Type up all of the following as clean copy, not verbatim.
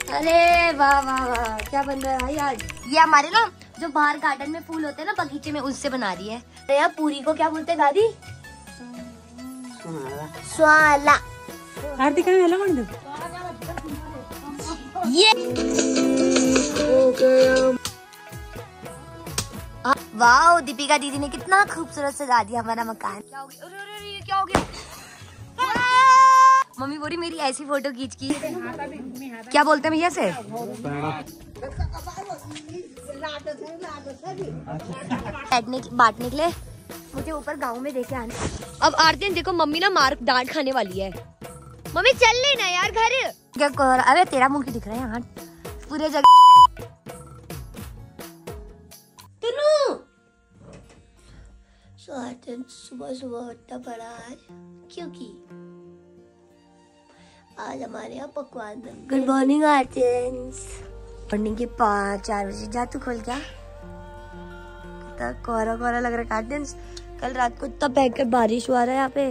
अरे वाह वाह वाह, क्या बन रहा है भाई आज? ये हमारे ना जो बाहर गार्डन में फूल होते हैं ना बगीचे में, उससे बना रही है। यार पूरी को क्या बोलते हैं दादी? स्वाला। आरती का हेलो कर दो। ये वाह, दीपिका दीदी ने कितना खूबसूरत सजा दिया हमारा मकान। क्या हो गया? अरे ये क्या हो गया? मम्मी बोली मेरी ऐसी फोटो खींच की। क्या बोलते हैं भैया से? बांटने के लिए मुझे ऊपर गांव में देखे आने। अब आरती देखो मम्मी ना मार डांट खाने वाली है। मम्मी चल लेना यार घर। क्या कर? अरे तेरा मुंह क्यों दिख रहा है यहाँ पूरे जगह? सुबह सुबह उठना पड़ा आज, क्योंकि आज हमारे यहाँ पकवान। Good morning आर्टियंस। मॉर्निंग के 5-4 बजे जा तू खोल। क्या कोहरा कोहरा लग रहा है आर्टियंस। कल रात को इतना भयंकर बारिश हुआ रहा है यहाँ पे।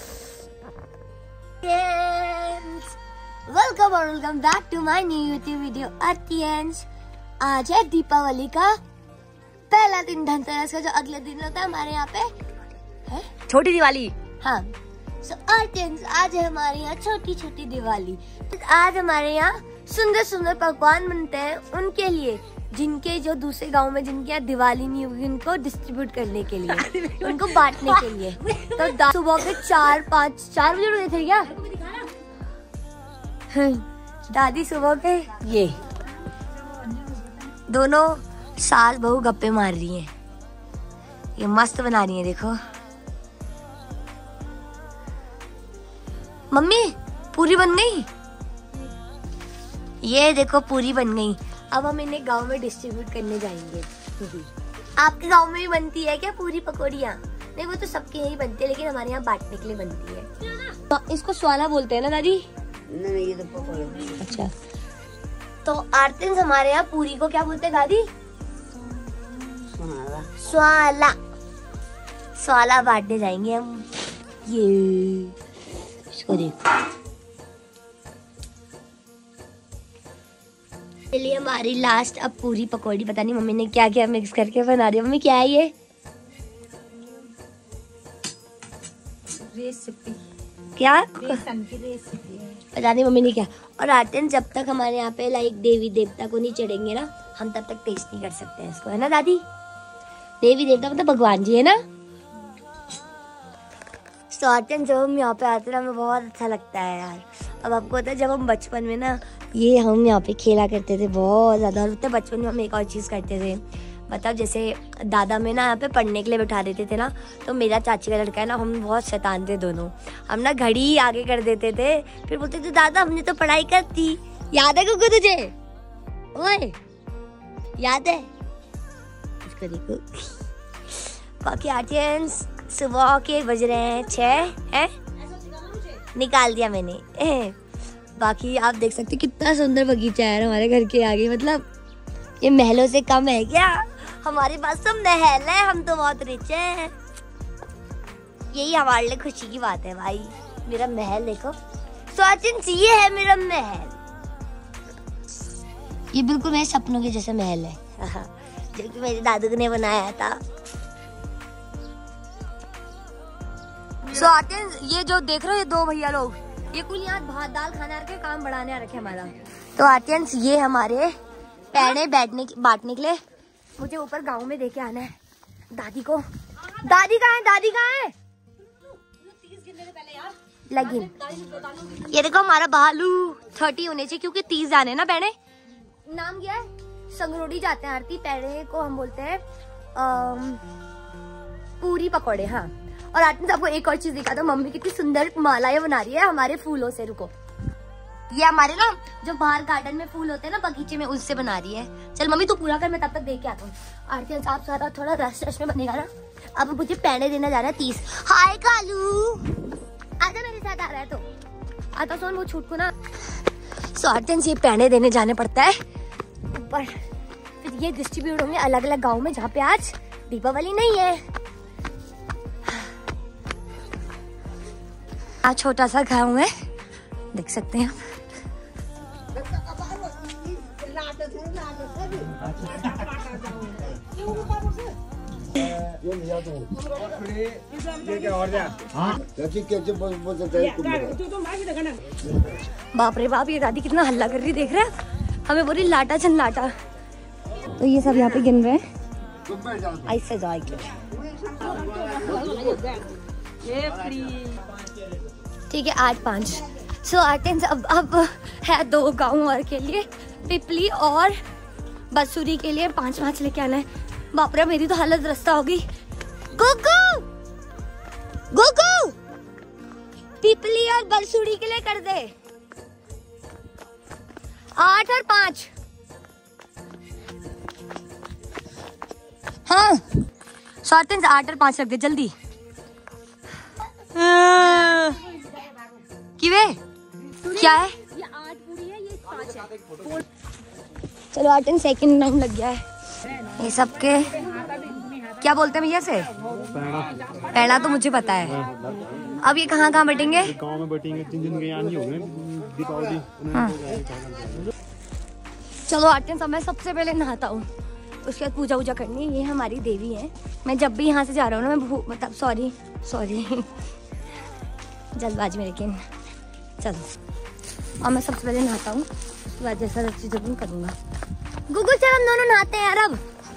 वेलकम और welcome back to my new YouTube video आर्टियंस। आज है दीपावली का पहला दिन, धनतेरस का जो अगले दिन होता है हमारे यहाँ पे है छोटी दिवाली। हाँ सो आर्टियंस, आज है हमारे यहाँ छोटी छोटी दिवाली। आज हमारे यहाँ सुंदर सुंदर पकवान बनते हैं उनके लिए, जिनके जो दूसरे गांव में जिनके यहाँ दिवाली नहीं हुई, उनको डिस्ट्रीब्यूट करने के लिए, उनको बांटने के लिए। तो सुबह के 4 बजे उठ गए थे क्या दादी? सुबह के ये दोनों सास बहू गप्पे मार रही हैं। ये मस्त बना रही है देखो। मम्मी पूरी बन गई। ये देखो पूरी बन गई। अब हम इन्हें गांव में डिस्ट्रीब्यूट करने जाएंगे। आपके गांव में भी बनती है क्या पूरी पकौड़ियाँ? नहीं वो तो सबके यही बनती है, लेकिन हमारे यहाँ बांटने के लिए बनती है। तो इसको स्वाला बोलते हैं ना दादी? नहीं ये तो पकौड़ी। अच्छा तो आर्टियंस हमारे यहाँ पूरी को क्या बोलते हैं दादी? स्वाला। स्वाला बांटने जाएंगे हम। ये इसको देखो। चलिए हमारी लास्ट अब पूरी पकौड़ी। पता नहीं मम्मी ने क्या क्या मिक्स करके बना रही है। मम्मी क्या है ये? रेसिपी। क्या बेसन की रेसिपी है, पता नहीं मम्मी ने क्या। और आते हैं जब तक हमारे यहाँ पे लाइक देवी देवता को नहीं चढ़ेंगे ना, हम तब तक टेस्ट नहीं कर सकते हैं इसको, है ना दादी? देवी देवता मतलब भगवान जी है ना। तो आते हैं जब हम यहाँ पे आते हैं हमें बहुत अच्छा लगता है यार। अब आपको पता है जब हम बचपन में ना ये हम यहाँ पे खेला करते थे बहुत ज्यादा। और बचपन में हम एक और चीज करते थे, मतलब जैसे दादा में ना यहाँ पे पढ़ने के लिए बैठा देते थे ना, तो मेरा चाची का लड़का है ना, हम बहुत शैतान थे दोनों। हम ना घड़ी आगे कर देते थे, फिर बोलते थे दादा हमने तो पढ़ाई कर दी। याद है कुछ तुझे? ओए याद है? इसको देखो। बाकी आर्टियंस सुबह के बज रहे हैं 6 है, निकाल दिया मैंने। बाकी आप देख सकते कितना सुंदर बगीचा है हमारे घर के आगे। मतलब ये महलों से कम है क्या? हमारे पास तो महल है, हम तो बहुत रिच हैं। यही हमारे लिए खुशी की बात है भाई। मेरा महल देखो। स्वाचिन ये है मेरा महल। ये बिल्कुल मेरे सपनों के जैसा महल है जो कि मेरे दादू ने बनाया था। सो आते हैं ये जो देख रहे हो ये 2 भैया लोग, ये कुल यहाँ भात दाल खाने आ रखे, काम बढ़ाने आ रखे हमारा। तो आते हैं ये हमारे पैने बांटने के लिए। मुझे ऊपर गांव में देके आना है दादी को। दादी कहाँ है? दादी कहाँ है? लगी। ये देखो हमारा भालू 30 होने चाहिए क्योंकि 30 जाने ना पैने। नाम क्या है? संगरोड़ी जाते हैं आरती। पैने को हम बोलते हैं पूरी पकौड़े। हाँ और आरती आपको एक और चीज दिखा दो, मम्मी कितनी सुंदर मालाएं बना रही है हमारे फूलों से। रुको, ये हमारे ना जो बाहर गार्डन में फूल होते हैं ना बगीचे में, उससे बना रही है। चल मम्मी तू पूरा कर, मैं तब तक देख के आता हूँ। आरती आप सारा थोड़ा रस में बनेगा ना। अब मुझे पैने देना जा रहा है 30। हाय कालू आजा, मेरे साथ आ रहा है तो आता सोन वो छूट को ना। सो आरती ये पैने देने जाने पड़ता है ऊपर, फिर ये डिस्ट्रीब्यूट होंगे अलग अलग गाँव में जहाँ पे आज दीपावली नहीं है। आज छोटा सा गाँव है, देख सकते हैं आप। बाप रे बाप, ये दादी कितना हल्ला कर रही, देख रहे हैं? हमें बोली लाटा छन लाटा। तो ये सब यहाँ पे गिन रहे हैं, ऐसे जाए ठीक है 8-5। सो आर्टेंस अब है 2 गाँव और के लिए, पिपली और बसूरी के लिए 5 लेके आना है। बाप रे मेरी तो हालत रास्ता होगी। गुगू गुगू पिपली और बसूरी के लिए कर दे 8 और 5। हाँ शॉर्टेंस 8 और 5 रख दे जल्दी। किवे क्या है? ये 8 पूरी है, ये 5 है। चलो 8 एंड सेकंड टाइम लग गया है। ये सबके क्या बोलते हैं भैया से? पैड़ा तो मुझे पता है। अब ये कहाँ बैठेंगे? गाँव में बैठेंगे, 3 दिन के यहाँ नहीं होंगे दीपावली। हाँ। चलो 8 एंड मैं सबसे पहले नहाता हूँ, उसके बाद पूजा वूजा करनी है। ये हमारी देवी है। मैं जब भी यहाँ से जा रहा हूँ ना, मैं मतलब सॉरी जल्दबाजी में, लेकिन चलो। और मैं सबसे पहले नहाता हूँ, उसके बाद जैसा चीज़ें करूँगा। गुगु चल हम दोनों नहाते हैं यार। अब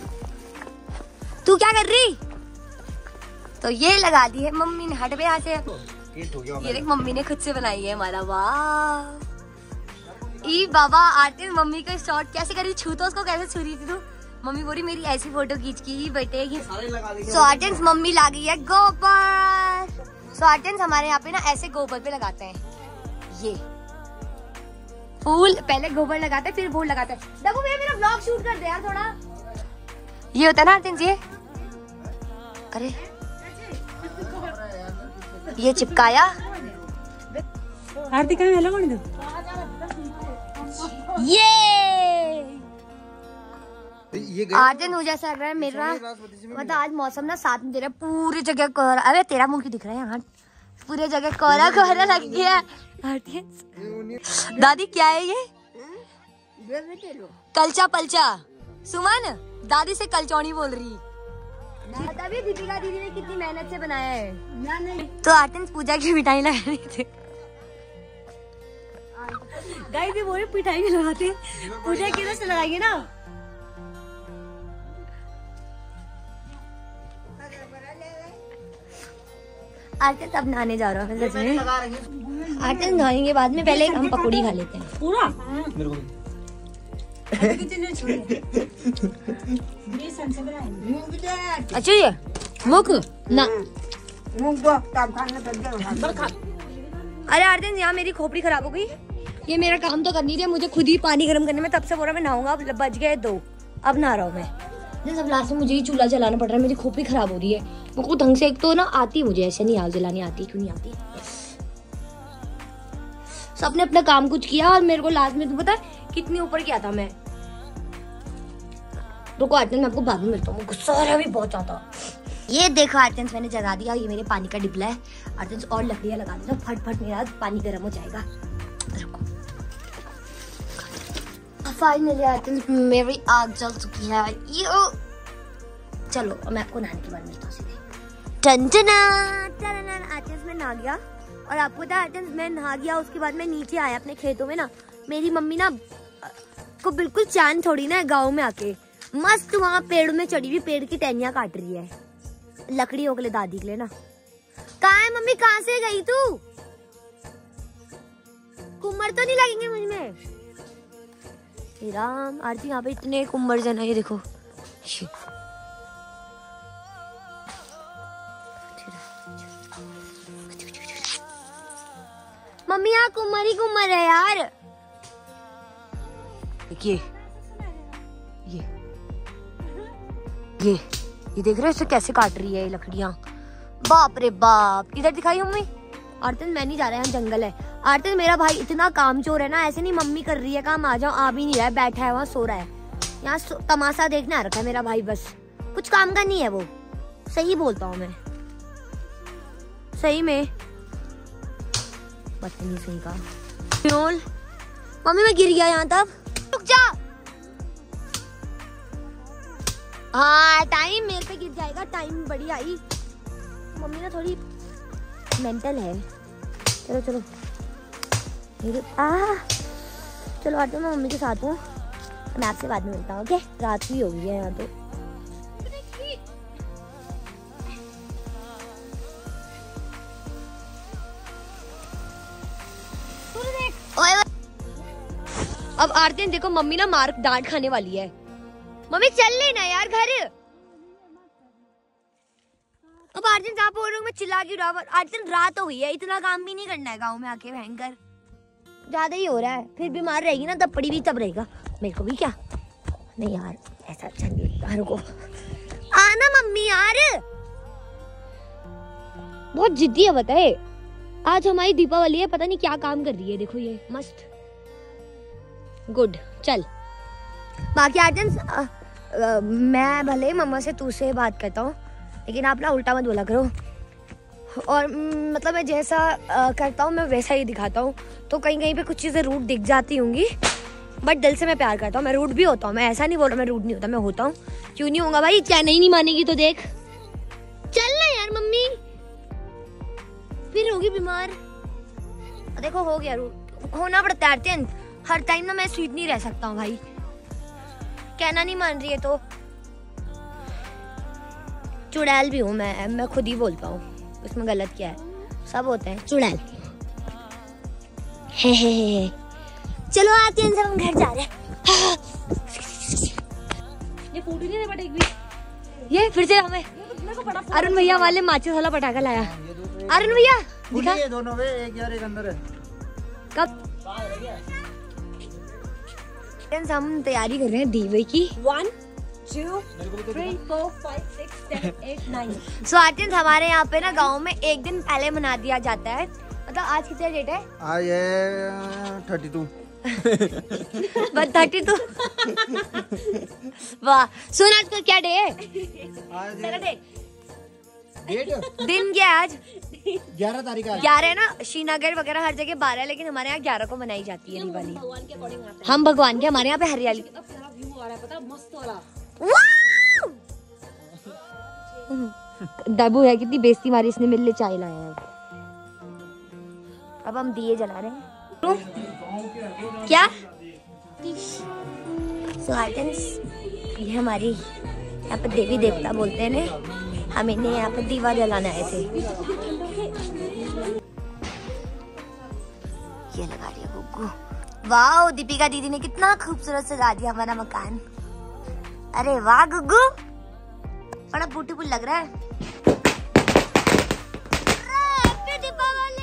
तू क्या कर रही? तो ये लगा दी है मम्मी ने, हट पे यहाँ से। ये देख मम्मी ने खुद से बनाई है हमारा। वाह ई बाबा आते मम्मी का शॉट कैसे करी, छू तो उसको कैसे छू रही थी तू? मम्मी बोली मेरी ऐसी फोटो खींच की बेटे। सो आर्टेंस मम्मी ला गई है गोबर। सो आर्टेंस हमारे यहाँ पे ना ऐसे गोबर पे लगाते हैं। ये फूल पहले गोबर लगाते हैं, फिर फूल लगाते हैं। देखो मेरा व्लॉग शूट कर दे यार थोड़ा। ये होता है ना आर्टेंस, ये अरे ये चिपकाया। आरती का हेलो कौन दो? ये आज दिन मुझे ऐसा लग रहा है मेरा मतलब आज मौसम ना साथ में दे रहा है, पूरी जगह कोहरा। अरे तेरा मुंह क्यों दिख रहा है यहाँ? पूरी जगह कोहरा लग गया। दादी क्या है ये? कलचा पलचा। सुमन दादी से कलचौनी बोल रही। तभी दीपिका दीदी ने कितनी मेहनत से बनाया है। तो आर्टेंस पूजा की मिठाई लगा रही थी। गाइस भी बोले मिठाई भी लगाते हैं, पूजा की तरह से लगाएंगे ना। आर्टेंस अब नहाने जा रहा है सच में। आर्टेंस नहाने के बाद में पहले हम पकौड़ी खा लेते हैं पूरा। अच्छा ये मुख ना। अरे आर्टेंस यहाँ मेरी खोपड़ी खराब हो गई। ये मेरा काम तो करनी थी, मुझे खुद ही पानी गर्म करने में तब से बोला मैं नहाऊंगा। अब बज गए 2, अब नहा रहा हूँ मैं। सब लास्ट में मुझे ही चूल्हा जलाना पड़ रहा है, मेरी खोपड़ी खराब हो रही है। मुझको ढंग से एक तो ना आती मुझे ऐसे नहीं आग जलानी आती, क्यों नहीं आती? सबने अपना काम कुछ किया और मेरे को लास्ट में तो पता है कितनी ऊपर किया था मैं। रुको आर्टेंस मैं आपको बाद में मिलता हूँ, गुस्सा आ रहा है भी बहुत ज्यादा। ये देखो आर्टेंस मैंने जगा दिया, ये मेरे पानी का डिबला है। आर्टेंस और लकड़ियां लगा देना, फट मेरा पानी गर्म हो जाएगा। रुको फाइनली आर्टेंस मेरी आग जल चुकी है। यो चलो मैं आपको नहाने के बाद मिलता हूँ सीधे। आर्टेंस में नहा गया और आपको पता है आर्टेंस मैं नहा गया, उसके बाद मैं नीचे आया अपने खेतों में ना। मेरी मम्मी ना को बिल्कुल चैन थोड़ी ना गाँव में आके मस्त वहाँ पेड़ में चढ़ी हुई, पेड़ की टहनियाँ काट रही है लकड़ियों के लिए, दादी के लिए ना। कहाँ है मम्मी, कहाँ से गई तू? कुम्मर तो नहीं लगेंगे मुझ में? राम आरती यहाँ पे इतने कुम्मर जन है, ये देखो। मम्मी यहाँ कुम्मर ही कुम्मर है यार। देखिए ये देख रहे हो इसे कैसे काट रही है ये लकड़ियाँ। बाप रे बाप, इधर दिखाई मम्मी। आर्टेंस मैं नहीं जा रहा, यहाँ जंगल है। आर्टेंस मेरा भाई इतना कामचोर है ना, ऐसे नहीं मम्मी कर रही है काम आ जाओ, आ भी नहीं रहा है, बैठा है वहाँ सो रहा है। यहाँ तमाशा देखने आ रखा है मेरा भाई, बस कुछ काम का नहीं है वो। सही बोलता हूँ मैं, सही में बदतमीजी का। मम्मी मैं गिर गया यहाँ, तब रुक जा। हाँ टाइम मेरे पे गिर जाएगा, टाइम बड़ी आई। मम्मी ना थोड़ी मेंटल है। चलो चलो चलो आते मैं मम्मी के साथ हूँ, मैं आपसे बाद में मिलता हूँ। ओके रात भी हो गई है यहाँ तो। अब आरती देखो मम्मी ना मार डांट खाने वाली है। मम्मी चल लेना यार घर। अब आरती जहाँ बोल रही हूँ मैं चिल्ला क्यों रहा हूँ? आरती रात हो गई है, इतना काम भी नहीं करना है गाँव में आके, भयंकर ज्यादा ही हो रहा है। फिर बीमार रहेगी ना तब पड़ी भी तब रहेगा, मेरे को भी क्या। नहीं यार ऐसा अच्छा नहीं लगता। रुको आना मम्मी यार, बहुत जिद्दी है बताए। आज हमारी दीपावली है, पता नहीं क्या काम कर रही है। देखो ये मस्त गुड। चल बाकी आर्जन मैं भले मम्मा से तू से बात करता हूँ, लेकिन आप ना उल्टा मत बोला करो। और मतलब मैं जैसा करता हूँ मैं वैसा ही दिखाता हूँ, तो कहीं कहीं पे कुछ चीज़ें रूड दिख जाती होंगी, बट दिल से मैं प्यार करता हूँ। मैं रूड भी होता हूँ, मैं ऐसा नहीं बोल रहा मैं रूड नहीं होता, मैं होता हूँ। क्यों नहीं होगा भाई? क्या नहीं मानेगी तो देख। चल ना यार मम्मी, फिर होगी बीमार। देखो हो गया, होना पड़ता है। हर टाइम ना मैं स्वीट नहीं रह सकता हूँ भाई, कहना नहीं मान रही है तो। चुड़ैल भी हूँ मैं खुद ही बोलता हूँ, उसमें गलत क्या है? सब होते हैं चुड़ैल। हे। चलो आते हैं, हम घर जा रहे हैं। ये फूट ही नहीं पटेगी भी। ये फिर से हमें अरुण भैया वाले माचिस वाला पटाखा लाया। अरुण भैया दिखा, ये दोनों में एक यार एक अंदर है। कब हम तैयारी कर रहे हैं दीवे की। 1 2 3 4 5 6 7 8 9। सो आर्टियंस हमारे यहाँ पे ना गांव में एक दिन पहले मना दिया जाता है। मतलब आज कितना डेट है? आज है 32। बस 32। वाह सुन आज का क्या डे है? आज तेरा डे डेट दिन क्या है आज? 11 तारीख है। 11 है ना, श्रीनगर वगैरह हर जगह 12 है, लेकिन हमारे यहाँ 11 को मनाई जाती है दिवाली। हम भगवान के, हमारे यहाँ पे हरियाली दबू है। कितनी बेइज्जती मारी इसने, मिल ले चाय लाया है। अब हम दिए जला रहे हैं। क्या ये हमारी यहाँ पर देवी देवता बोलते हैं ने, हम इन्हें यहाँ पर दीवा जलाने आए थे। ये लगा रही है गुग्गू। वाह दीपिका दीदी ने कितना खूबसूरत सजा दिया हमारा मकान। अरे वाह गुग्गू, बड़ा ब्यूटीफुल लग रहा है। हैप्पी दीपावली।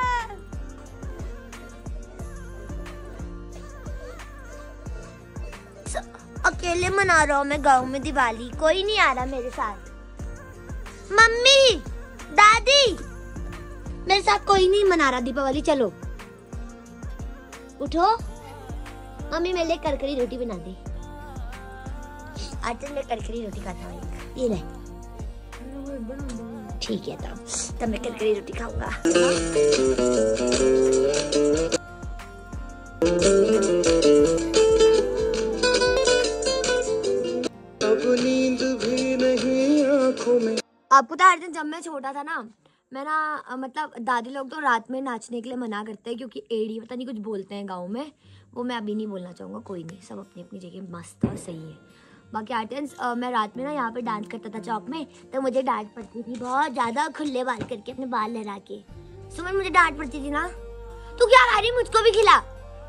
अकेले मना रहा हूँ मैं गाँव में दिवाली, कोई नहीं आ रहा मेरे साथ। मम्मी दादी मेरे साथ कोई नहीं मना रहा दीपावली। चलो उठो, मम्मी मेरे लिए करकरी रोटी बना दे। आज मैं करकरी रोटी खाता हूँ, ये ले। ठीक है तब मैं करकरी रोटी खाऊंगा। नींद भी नहीं आँखों में। आपको तो अर्जुन जब मैं छोटा था ना, मैं ना मतलब दादी लोग तो रात में नाचने के लिए मना करते हैं, क्योंकि एड़ी पता नहीं कुछ बोलते हैं गाँव में, वो मैं अभी नहीं बोलना चाहूँगा। कोई नहीं, सब अपनी अपनी जगह मस्त और सही है। बाकी आर्टियंस मैं रात में ना यहाँ पे डांस करता था चौक में, तो मुझे डांट पड़ती थी बहुत ज़्यादा, खुले बाल करके अपने बाल लहरा के। सुमन मुझे डांट पड़ती थी ना, तू क्या खा रही, मुझको भी खिला।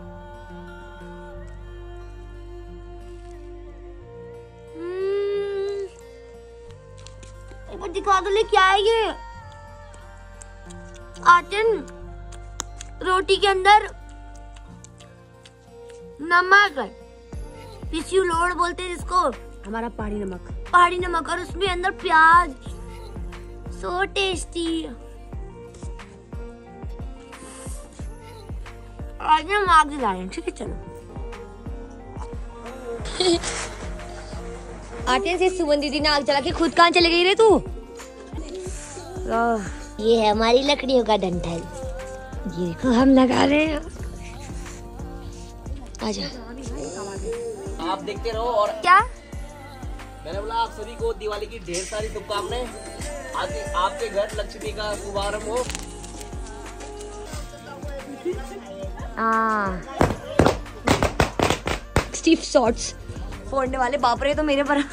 दिखा दो ले क्या है ये? आर्टियन रोटी के अंदर नमक है, पिस्यू लोड बोलते हैं जिसको, हमारा पहाड़ी नमक। पहाड़ी नमक, और उसमें अंदर प्याज। So tasty. आज हम आग जला रहे हैं, ठीक है चलो। आर्टियन से सुमन दीदी ने आग जला के खुद कहाँ चले गई रे तू? ये है हमारी लकड़ियों का डंठल, ये देखो हम लगा रहे हैं। आजा आप देखते रहो। और क्या मैंने बोला आप सभी को दिवाली की ढेर सारी शुभकामनाएं। आज आपके घर लक्ष्मी का शुभारंभ हो। स्टीव शॉट्स फोड़ने वाले बाप रे तो मेरे पर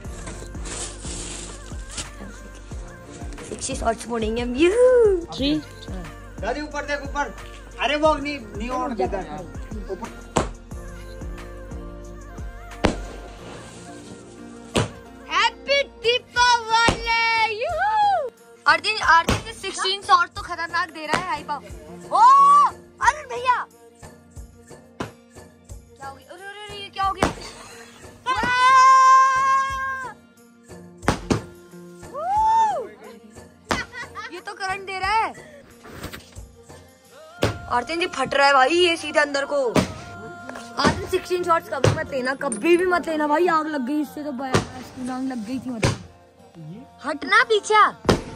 60 शॉट्स फोड़ेंगे हम। दादी ऊपर देख ऊपर। अरे वो नहीं और ऊपर। अर्जुन के 16 शॉट तो खतरनाक दे रहा है हाई पाव। ओ अरुण भैया क्या हो गया? अरे ये क्या हो गया? ये तो करंट दे रहा है। अर्जुन जी फट रहा है भाई ये सीधे अंदर को। अर्जुन 16 शॉट्स कभी मत लेना, कभी भी मत लेना भाई। आग लग गई इससे तो आग लग गई थी। मतलब हटना पीछे।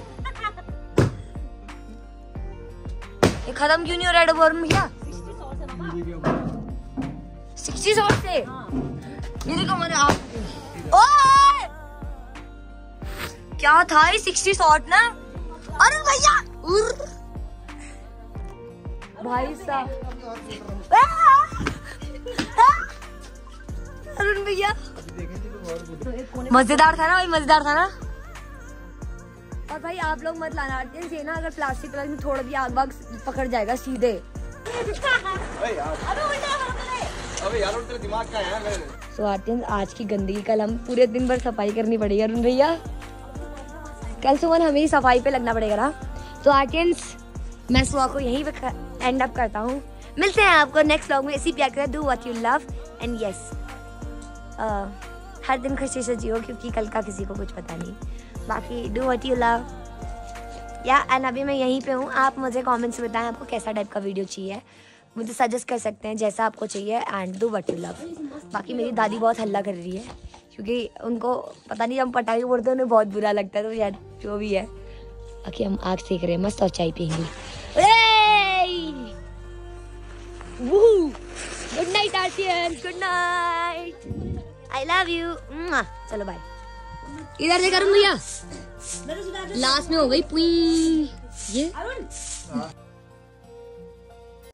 ये खत्म क्यों नहीं हो रहा है वरुण भैया? 60 शॉट से ये देखो मैंने आप। ओए क्या था ये 60 शॉट ना अरुण भैया? भाई साहब अरुण भैया मजेदार था ना भाई, मजेदार था ना। और भाई आप लोग मत लाना आर्टियंस ये ना, अगर प्लास्टिक कलर में थोड़ा भी आग बाग पकड़ जाएगा सीधे। अबे यार तेरे दिमाग का है। सो आर्टियंस आज की गंदगी कल हम पूरे दिन भर सफाई करनी पड़ेगी अरुण भैया। कल सुबह हमें ही सफाई पे लगना पड़ेगा ना। तो आर्टियंस मैं सुबह को यहीं पे एंड अप करता हूँ। मिलते हैं आपको नेक्स्ट व्लॉग में। इसी प्यार करें, do what you love and yes हर दिन खुशी से जियो क्योंकि कल का किसी को कुछ पता नहीं। बाकी डू व्हाट यू लव या एंड अभी मैं यहीं पे हूँ। आप मुझे कमेंट्स में बताएं आपको कैसा टाइप का वीडियो चाहिए, मुझे सजेस्ट कर सकते हैं जैसा आपको चाहिए। And do what you love. बाकी मेरी दादी बहुत हल्ला कर रही है क्योंकि उनको पता नहीं हम पटाखे फोड़ते हैं उन्हें बहुत बुरा लगता है, तो शायद जो भी है। बाकी हम आग सेक रहे हैं मस्त और चाय पियेंगे। गुड नाइट आर्टियंस, good night, I love you. चलो बाय। इधर से करूँ भैया, लास्ट में हो गई पुई ये।